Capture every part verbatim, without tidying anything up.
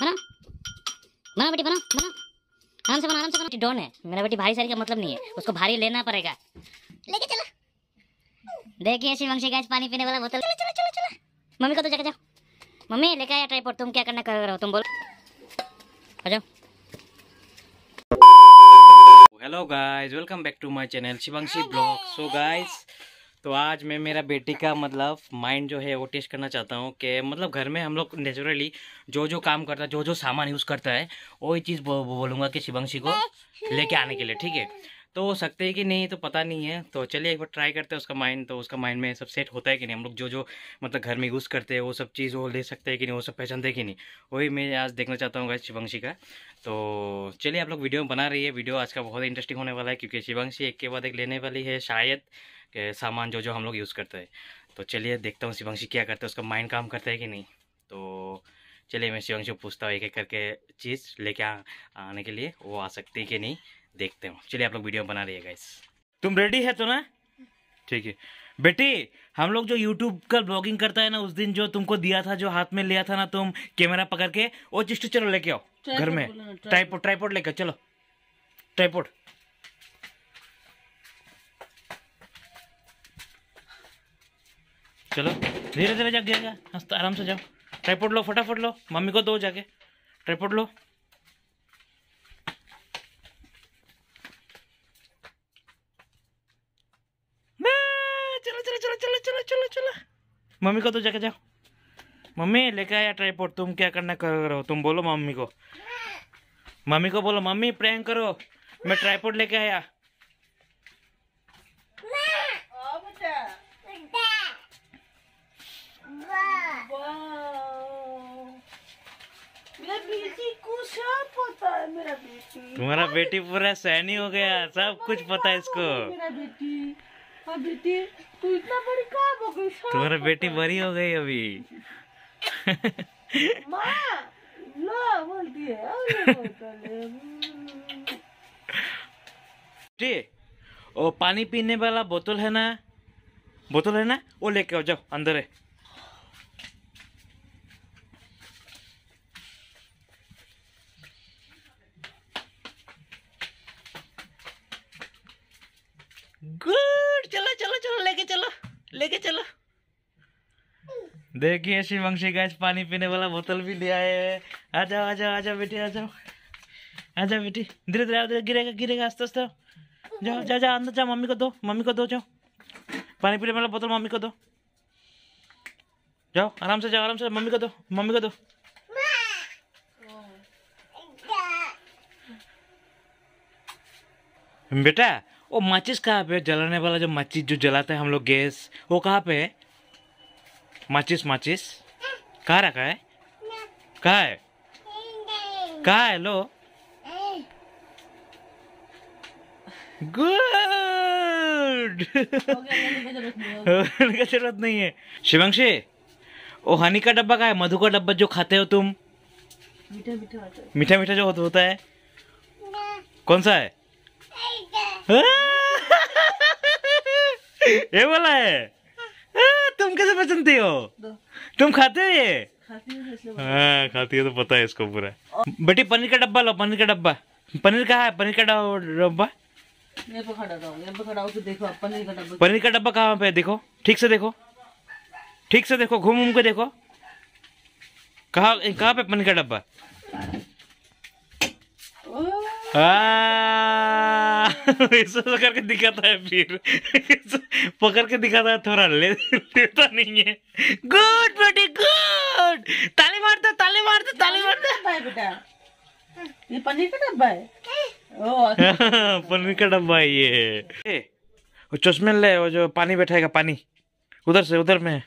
बना बना बेटी, बना बना आराम से बना, आराम से बना। डॉन है मेरा बेटी, भारी सारी का मतलब नहीं है, उसको भारी लेना पड़ेगा। लेके चलो। देखिए शिवांशी गाइस पानी पीने वाला बोतल। चलो चलो चलो चलो, मम्मी को तो जाके जाओ। मम्मी लेके आया ट्राइपॉड, तुम क्या करना कर रहे हो, तुम बोलो। आ जाओ। Hello guys, welcome back to my channel Shivanshi blog. So guys, तो आज मैं मेरा बेटी का मतलब माइंड जो है वो टेस्ट करना चाहता हूँ कि मतलब घर में हम लोग नेचुरली जो जो काम करता है, जो जो सामान यूज़ करता है, वही चीज़ बो, बोलूँगा कि शिवांशी को लेके आने के लिए, ठीक है। तो हो सकते हैं कि नहीं तो पता नहीं है, तो चलिए एक बार ट्राई करते हैं उसका माइंड, तो उसका माइंड में सब सेट होता है कि नहीं। हम लोग जो जो मतलब घर में यूज़ करते हैं वो सब चीज़ वो ले सकते हैं कि नहीं, वो सब पहचानते हैं कि नहीं, वही मैं आज देखना चाहता हूँ गाइस शिवांशी का। तो चलिए आप लोग वीडियो बना रही है, वीडियो आज का बहुत इंटरेस्टिंग होने वाला है, क्योंकि शिवांशी एक के बाद एक लेने वाली है शायद के सामान जो जो हम लोग यूज़ करते हैं। तो चलिए देखता हूँ शिवांशी क्या करता है, उसका माइंड काम करता है कि नहीं। तो चलिए मैं शिवांशी को पूछता हूँ एक एक करके चीज़ लेके आ, आने के लिए वो आ सकती है कि नहीं, देखते हूँ। चलिए आप लोग वीडियो बना रही है गाइस। तुम रेडी है तो ना? ठीक है बेटी, हम लोग जो यूट्यूब का ब्लॉगिंग करता है ना, उस दिन जो तुमको दिया था, जो हाथ में लिया था ना तुम कैमरा पकड़ के, वो चीज चलो लेके आओ घर में। ट्राइपॉड ट्राइपॉड लेकर चलो, ट्राइपॉड। चलो धीरे धीरे जा गिरेगा, हंसता आराम से जाओ। ट्राइपॉड लो, फटाफट लो, मम्मी को दो जाके ट्राइपॉड लो। चलो चलो चलो चलो चलो चलो चलो, मम्मी को तो जाके जाओ। मम्मी लेके आया ट्राइपॉड, तुम क्या करना कर रहे हो, तुम बोलो मम्मी को। मम्मी को बोलो मम्मी प्रैंक करो, मैं ट्राइपॉड लेके आया। मेरा बेटी, तुम्हारा बेटी पूरा सैनी हो गया, सब कुछ पता है इसको। मेरा बेटी, हाँ बेटी, तू इतना बड़ी कहाँ हो गई? तुम्हारा बेटी बड़ी हो गई अभी। माँ लो बोलती है, अरे जी, वो पानी पीने वाला बोतल है ना, बोतल है ना, वो लेके आओ, जाओ अंदर है। गुड, चलो चलो चलो लेके चलो, लेके चलो। देखिए शिवांशी गाइस पानी पीने वाला बोतल भी ले आए हैं। आ जाओ आ जाओ आ जाओ बेटी, आ जाओ आ जाओ बेटी, धीरे धीरे धीरे, गिरेगा गिरेगा आस्ते आस्ते। जाओ जाओ जाओ अंदर जाओ, मम्मी को दो, मम्मी को दो, जाओ पानी पीने वाला बोतल मम्मी को दो, जाओ आराम से जाओ, आराम से, मम्मी को दो, मम्मी को दो। बेटा वो माचिस कहाँ पे, जलाने वाला जो माचिस जो जलाते हैं हम लोग गैस, वो कहाँ पे है? माचिस माचिस कहाँ रखा है? कहाँ है? कहाँ है? लो गुड। का जरूरत नहीं है। शिवांशी वो हनी का डब्बा कहाँ है? मधु का डब्बा जो खाते हो तुम, मीठा मीठा मीठा मीठा जो होता है, कौन सा है? ये वाला है? तुम कैसे पहचानती हो? तुम खाते हो ये? हाँ खाती है, तो पता है इसको पूरा। बेटी पनीर का डब्बा लो, पनीर का डब्बा। पनीर कहाँ है? पनीर का डब्बा यहाँ पे खड़ा रहो, यहाँ पे खड़ा होकर देखो पनीर का डब्बा। पनीर का डब्बा कहाँ पे? देखो ठीक से, देखो ठीक से, देखो घूम घूम के देखो, कहाँ कहाँ पे पनीर का डब्बा? ऐसा करके दिखाता है, फिर पकड़ के दिखाता है, थोड़ा ले लेता नहीं है। गुड बेटी गुड, ताली मारते ताली मारते ताली मारते। बेटा ये पनीर का डब्बा है। ओ पनीर का डब्बा है ये। ए, वो चश्मे ले, वो जो पानी बैठाएगा, पानी उधर से, उधर में।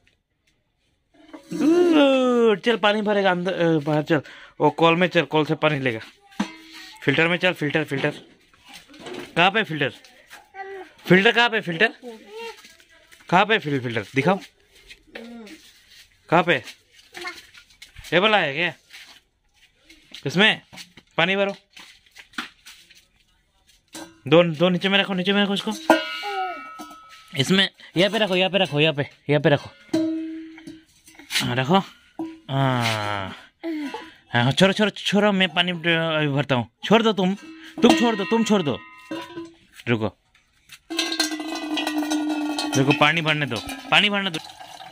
गुड, चल पानी भरेगा अंदर बाहर, चल वो कॉल में चल, कॉल से पानी लेगा। फिल्टर में चल, फिल्टर फिल्टर कहाँ पे? फिल्टर फिल्टर कहाँ पे? फिल्टर कहाँ पे? फिल फिल्टर दिखाओ कहाँ पे? ये वाला है क्या? इसमें पानी भरो, दो दो नीचे में रखो, नीचे में रखो इसको, इसमें यहाँ पे रखो, यहाँ पे रखो, यहाँ पे यहाँ पे रखो, हाँ रखो। हाँ हाँ छोड़ो छोड़ो छोड़ो, मैं पानी अभी भरता हूँ। छोड़ दो तुम तुम छोड़ दो तुम छोड़ दो रुको रुको, पानी भरने दो, पानी भरने दो।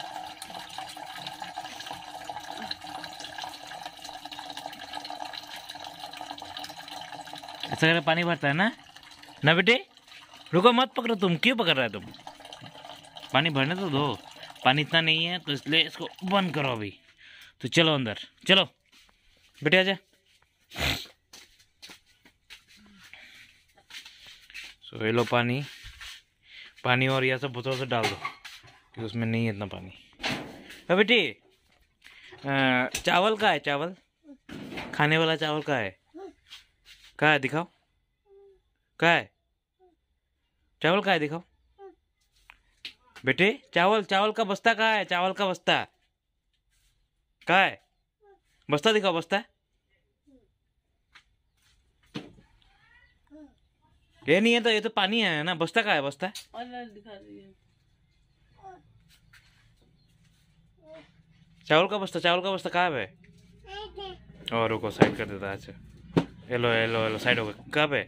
ऐसा करके पानी भरता है ना ना बेटे? रुको मत पकड़ो, तुम क्यों पकड़ रहे हो तुम? पानी भरने तो दो, पानी इतना नहीं है तो इसलिए इसको बंद करो अभी। तो चलो अंदर चलो बेटे, आजा। सो ये लो पानी, पानी और यह सब बोतल से डाल दो क्योंकि उसमें नहीं है इतना पानी। अब बेटी चावल का है, चावल खाने वाला चावल का है, कहाँ है दिखाओ, कहाँ है चावल, कहाँ है दिखाओ बेटे। चावल चावल का बस्ता कहाँ है, चावल का बस्ता कहाँ है, बस्ता दिखाओ, बस्ता ये नहीं है तो, ये तो पानी है ना, बस्ता कहाँ है, बस्ता दिखा रही है। चावल का बस्ता, चावल का बस्ता कहाँ है? और रुको साइड कर देता है। अच्छा हेलो हेलो हेलो साइड हो गया, कहाँ पे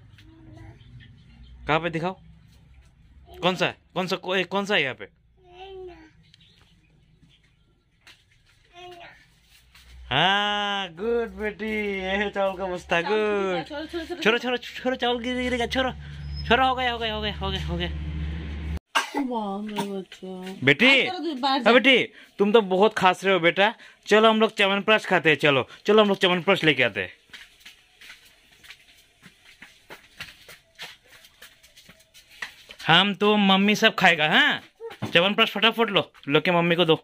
कहाँ पे दिखाओ, कौन सा है, कौन सा को, कौन सा है यहाँ पे? हाँ गुड बेटी, ये है चावल का बस्ता, गुड। छोड़ो छोड़ो छोड़ो, चावल गिरेगा, छोड़ो छोड़ो, हो गया हो गया हो गया हो गया हो गया। बेटी हाँ बेटी, तुम तो बहुत खास रहे हो बेटा। चलो हम लोग च्यवनप्राश खाते हैं, चलो चलो हम लोग च्यवनप्राश लेके आते हैं। हम तो मम्मी सब खाएगा। हाँ च्यवनप्राश फटाफट लो, लो के मम्मी को दो।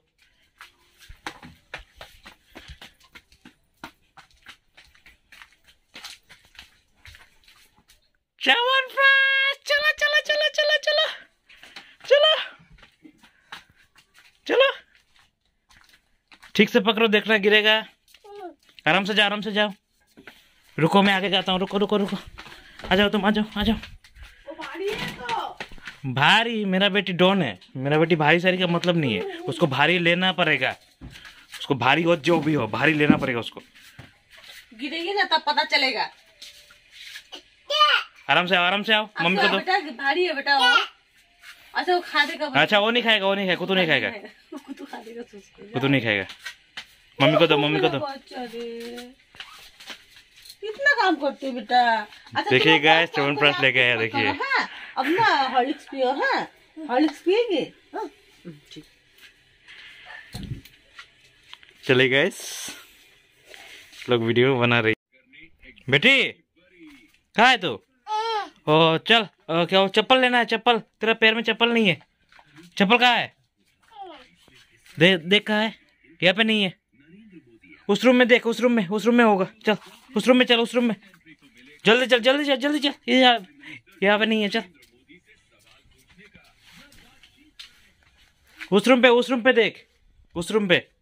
च्यवनप्राश, चलो चलो चलो चलो चलो चलो चलो, ठीक से पकड़ो, देखना गिरेगा। आराम से जाओ, आराम से जाओ। रुको मैं आगे जाता हूँ, रुको रुको रुको, आ जाओ तुम, आ जाओ आ जाओ। भारी मेरा बेटी डॉन है, मेरा बेटी भारी सारी का मतलब नहीं है, उसको भारी लेना पड़ेगा, उसको भारी हो जो भी हो भारी लेना पड़ेगा उसको। गिरेगी ना तब पता चलेगा। आराम से आओ, आराम से आओ, मम्मी को दो। बेटा भारी है बेटा वो। अच्छा वो खा देगा। अच्छा वो नहीं खाएगा, वो नहीं खाएगा, कुतु नहीं खाएगा, कुतु खा देगा, कुतु नहीं खाएगा। मम्मी को दो, मम्मी को दो। कितना काम करते हो बेटा। अच्छा देखिए गाइस च्यवनप्राश लेके आया, देखिए। अब ना हॉर्लिक्स पियो। हाँ हॉर्लिक्स पिएंगे। चले गाइस लोग वीडियो बना रही। बेटी कहाँ है तू? ओ चल, ओ, क्या चप्पल लेना है, चप्पल, तेरा पैर में चप्पल नहीं है, चप्पल कहाँ है? दे देख कहाँ है, यहाँ पे नहीं है, उस रूम में देख, उस रूम में, उस रूम में होगा, चल उस रूम में चल, उस रूम में जल्दी चल जल्दी चल जल्दी चल, ये यहाँ यहाँ पे नहीं है, चल उस रूम पे, उस रूम पे देख, उस रूम पे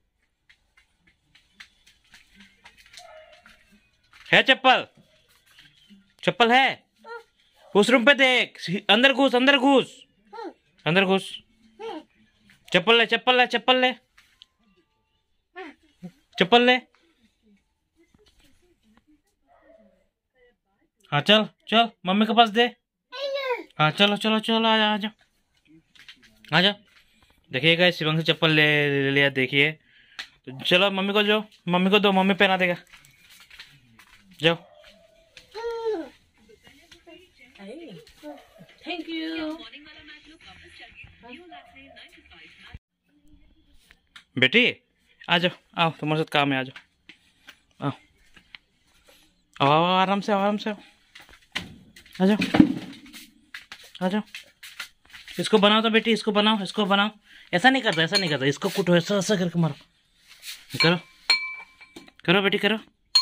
है चप्पल, चप्पल है उस रूम पे देख, अंदर घुस, अंदर घुस, अंदर घुस, चप्पल ले, चप्पल ले, चप्पल ले, चप्पल ले। हाँ चल चल मम्मी के पास दे। हाँ चलो चलो चलो, आ जाओ आ जाओ आ जाओ। देखिएगा शिवंग से चप्पल ले ले लिया, देखिए। तो चलो मम्मी को जो, मम्मी को दो, मम्मी पहना देगा, जाओ। थैंक यू बेटी आ जाओ, आओ तुम्हारे साथ काम है, आ जाओ, आओ आओ आओ, आराम से आओ, आराम से आओ, आ जाओ आ जाओ। इसको बनाओ तो बेटी, इसको बनाओ, इसको बनाओ। ऐसा नहीं करता, ऐसा नहीं करता, इसको कुटो, ऐसा ऐसा करके मारो, करो करो बेटी करो।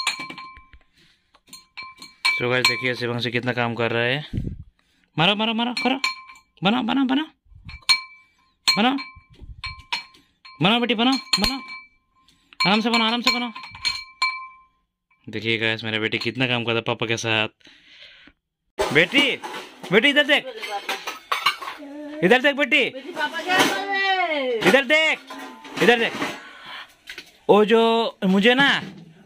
तो गाइस देखिए शिवंग से कितना काम कर रहा है, मारो मारो मारो, करो, बनाओ बनाओ बनाओ बनाओ बनाओ बेटी, बनाओ बनाओ, आराम से बनाओ, आराम से बनाओ। देखिए गाइस मेरा बेटी कितना काम करता है पापा के साथ। बेटी बेटी इधर देख, इधर देख बेटी, इधर देख, इधर देख। वो जो मुझे ना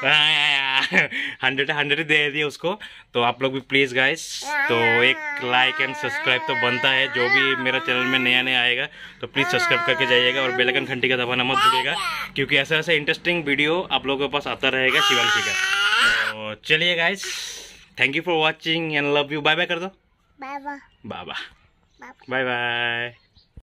हंड्रेड हंड्रेड दे दिए उसको। तो आप लोग भी प्लीज़ गाइस, तो एक लाइक एंड सब्सक्राइब तो बनता है। जो भी मेरा चैनल में नया नया आएगा तो प्लीज़ सब्सक्राइब करके जाइएगा और बेल आइकन घंटी का दबाना मत भूलिएगा, क्योंकि ऐसा ऐसा इंटरेस्टिंग वीडियो आप लोगों के पास आता रहेगा शिवांशी का। तो चलिए guys, thank you for watching and love you. Bye bye कर दो। Bye bye bye bye bye bye.